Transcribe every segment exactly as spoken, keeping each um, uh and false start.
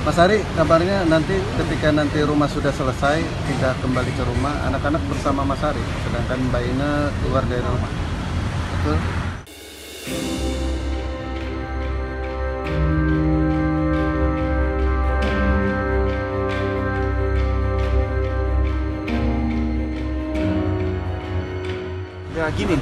Mas Ari, kabarnya nanti ketika nanti rumah sudah selesai, tidak kembali ke rumah, anak-anak bersama Mas Ari, sedangkan Mbak Ine keluar dari rumah. Betul? Ya gini,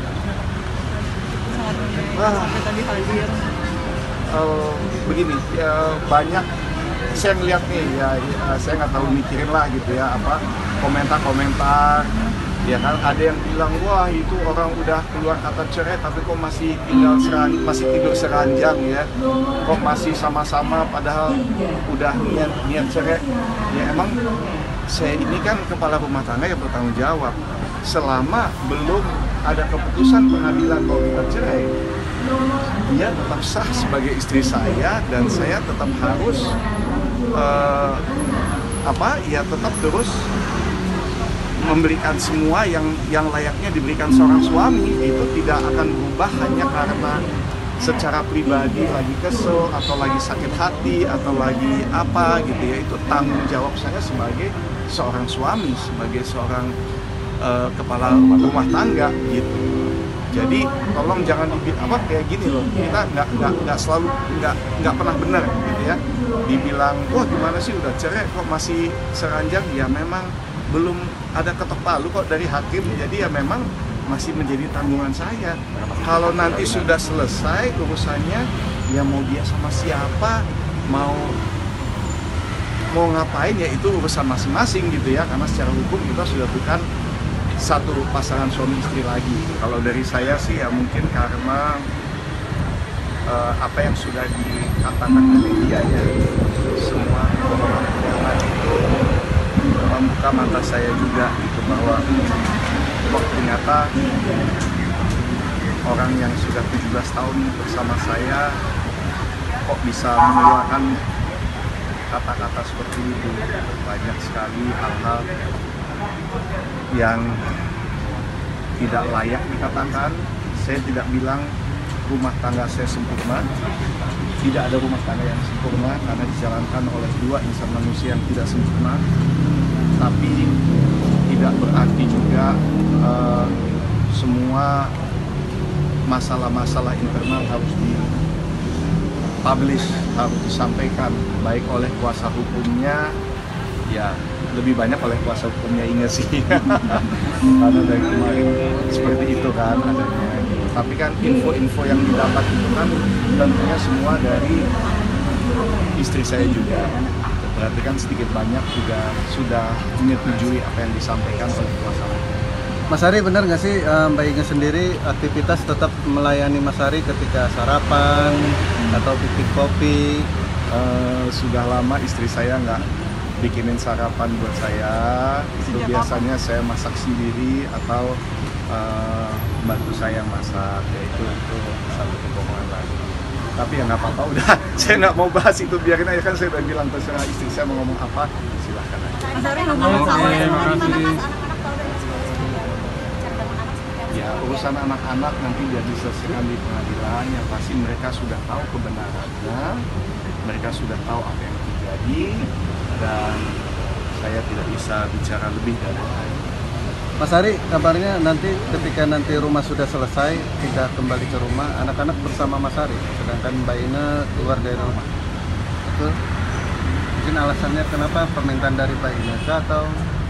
Ah, tadi hadir. uh, begini, ya, banyak saya ngeliat nih, ya, ya saya nggak tahu mikirin lah gitu ya, apa komentar-komentar, ya kan ada yang bilang wah itu orang udah keluar kata cerai tapi kok masih tinggal seran, masih tidur seranjang ya, kok masih sama-sama padahal udah niat niat cerai. Ya emang saya ini kan kepala rumah tangga yang bertanggung jawab. Selama belum ada keputusan pengadilan kalau kita cerai, dia tetap sah sebagai istri saya dan saya tetap harus uh, apa ya tetap terus memberikan semua yang yang layaknya diberikan seorang suami. Itu tidak akan berubah hanya karena secara pribadi lagi kesel atau lagi sakit hati atau lagi apa gitu ya. Itu tanggung jawab saya sebagai seorang suami, sebagai seorang uh, kepala rumah tangga gitu. Jadi tolong jangan dibilang apa kayak gini loh, kita nggak nggak nggak selalu nggak nggak pernah benar gitu ya. Dibilang wah gimana sih udah cerai kok masih seranjang, ya memang belum ada ketok palu kok dari hakim, jadi ya memang masih menjadi tanggungan saya. Kalau nanti sudah selesai urusannya, ya mau dia sama siapa, mau mau ngapain ya itu urusan masing-masing gitu ya, karena secara hukum kita sudah bukan satu pasangan suami istri lagi. Kalau dari saya sih ya mungkin karena uh, apa yang sudah dikatakan oleh media ya, semua kebohongan itu membuka mata saya juga gitu, bahwa kok ternyata orang yang sudah tujuh belas tahun bersama saya kok bisa mengeluarkan kata-kata seperti itu. Banyak sekali hal-hal yang tidak layak dikatakan. Saya tidak bilang rumah tangga saya sempurna, tidak ada rumah tangga yang sempurna karena dijalankan oleh dua insan manusia yang tidak sempurna. Tapi tidak berarti juga uh, semua masalah-masalah internal harus dipublish, harus disampaikan baik oleh kuasa hukumnya, ya lebih banyak oleh kuasa hukumnya Inge sih. Karena dari kemarin seperti itu kan adanya. Tapi kan info-info yang didapat itu kan tentunya semua dari istri saya juga. Berarti kan sedikit banyak juga sudah menyetujui apa yang disampaikan oleh kuasa hukum. Mas Ari, benar nggak sih Mbak Ine sendiri aktivitas tetap melayani Mas Ari ketika sarapan atau pipik kopi? Uh, sudah lama istri saya nggak bikinin sarapan buat saya. Itu biasanya saya masak sendiri atau uh, bantu saya masak. Ya itu itu satu kebohongan lagi. Tapi ya nggak apa-apa, udah saya nggak mau bahas itu, biarin aja kan saya udah bilang terserah istri saya mau ngomong apa silahkan aja. Mas Ari, hubungan sama Ya urusan anak-anak nanti biar diselesaikan di pengadilan. Yang pasti mereka sudah tahu kebenarannya, mereka sudah tahu apa yang terjadi, dan saya tidak bisa bicara lebih dari itu. Mas Ari, kabarnya nanti ketika nanti rumah sudah selesai, tidak kembali ke rumah, anak-anak bersama Mas Ari, sedangkan Mbak Ine keluar dari rumah. Betul? Mungkin alasannya kenapa, permintaan dari Mbak Ine atau?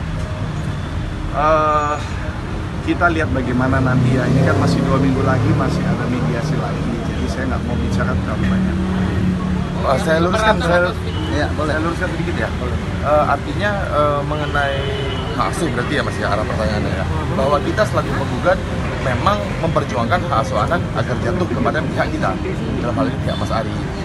Uh, kita lihat bagaimana nanti ya, ini kan masih dua minggu lagi, masih ada mediasi lagi, jadi saya nggak mau bicara terlalu banyak. Oh, saya luruskan, saya, Ya, boleh. saya luruskan sedikit ya. Uh, artinya uh, mengenai hak asuh berarti ya Mas ya, arah pertanyaannya ya, bahwa kita selaku penggugat memang memperjuangkan hak asuh anak agar jatuh kepada pihak kita, dalam hal ini pihak Mas Ari.